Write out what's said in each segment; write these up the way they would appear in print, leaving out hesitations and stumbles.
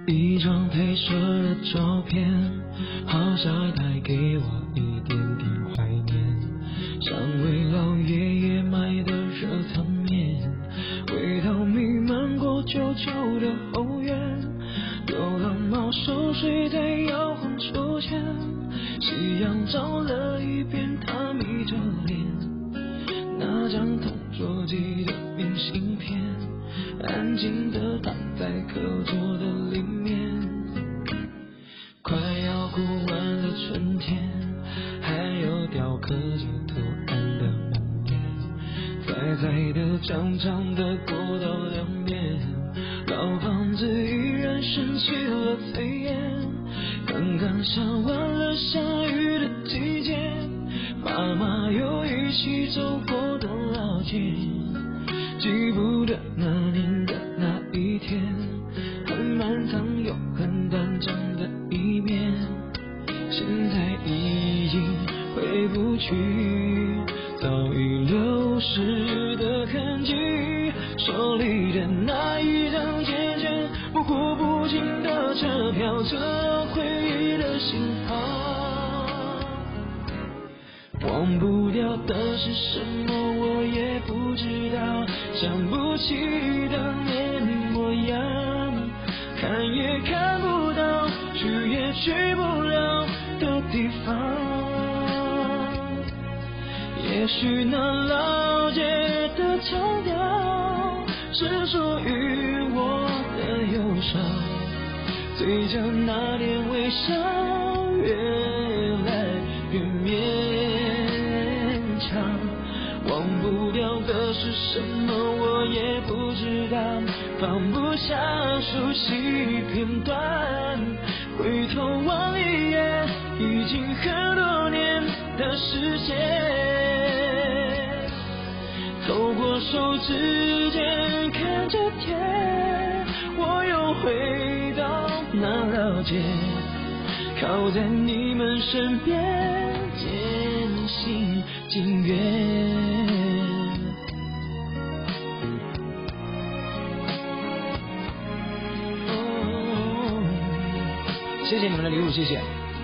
一张褪色的照片，好像带给我一点点怀念，像为老爷爷买的热汤面，味道弥漫过旧旧的后院，流浪猫熟睡在摇晃秋千，夕阳照了一遍他眯着脸，那张同桌寄的明信片，安静地躺在课桌的里面。快要过完了春天，还有雕刻着图案的门面，窄窄的长长的过道两边，老房子依然升起了炊烟，刚刚下完了下雨的季节，爸妈又一起走过的老街，记不得那年的那一天，很漫长又很短暂的一面，现在已经回不去早已流失的痕迹，手里的那一张渐渐模糊不清的车票，这回忆的信号，忘不掉的是什么我也不知道，想不起当年的模样，看也看不到，去也去不了的地方。也许那老街的腔调是属于我的忧伤，嘴角那点微笑越来越勉强，忘不掉的是什么我也不知道，放不下熟悉片段，回头望一眼已经很多年的时间，透过手指间看着天，我又回到那老街，靠在你们身边渐行渐远。谢谢你们的礼物，谢谢。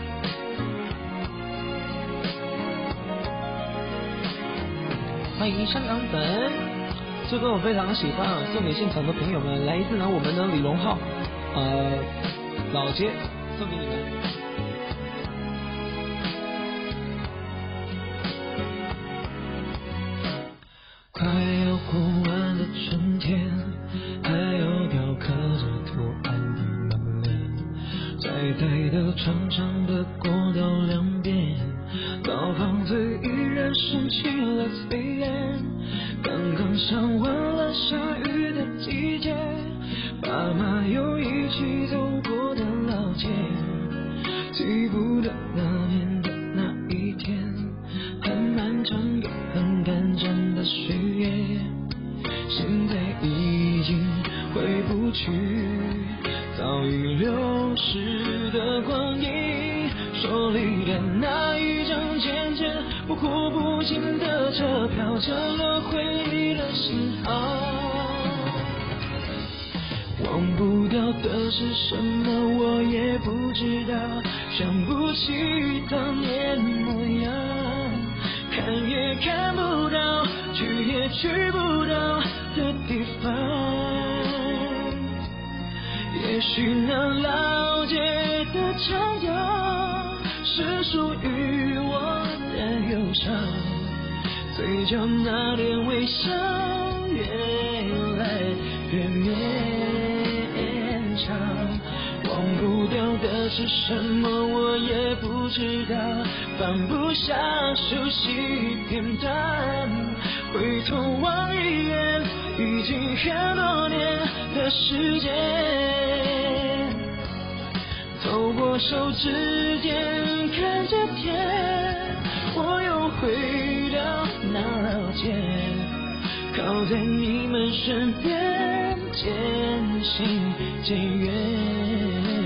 欢迎香港粉，这歌我非常喜欢啊，送给现场的朋友们，来自我们的李荣浩，老街，送给你们。快要过完的春天，还有雕刻着图案的门面，窄窄的长长的过道两边，老房子依然升起了炊烟，刚刚上完了下雨的季节，爸妈又一起走过的老街，记不得那年的那一天，很漫长又很短暂的岁月，现在已经回不去早已流失的光阴，手里的那一张渐渐模糊不清的车票，成了回忆的信号，忘不掉的是什么我也不知道，想不起当年模样，看也看不到，去也去不到的地方。也许那老街的腔调是属于我的忧伤，嘴角那点微笑越来越勉强，忘不掉的是什么我也不知道，放不下熟悉片段，回头望一眼已经很多年的时间，透过手指间看着天，我又回到那老街，靠在你们身边渐行渐远。